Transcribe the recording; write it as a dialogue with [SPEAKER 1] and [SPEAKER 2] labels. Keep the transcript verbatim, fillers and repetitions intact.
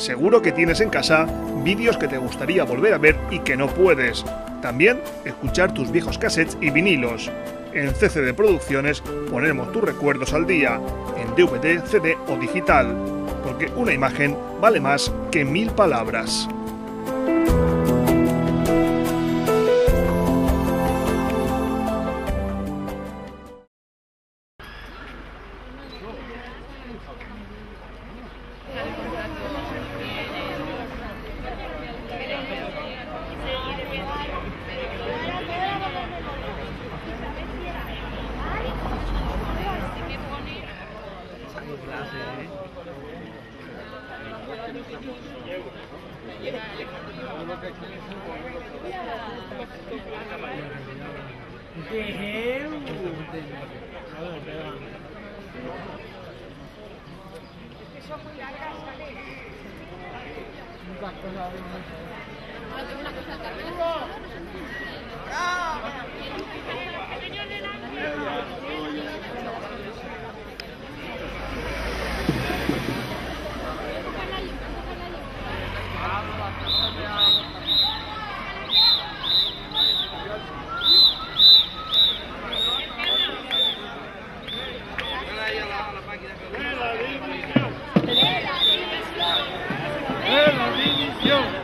[SPEAKER 1] Seguro que tienes en casa vídeos que te gustaría volver a ver y que no puedes. También escuchar tus viejos cassettes y vinilos. En C C D Producciones ponemos tus recuerdos al día, en D V D, C D o digital, porque una imagen vale más que mil palabras.
[SPEAKER 2] ¡De la división!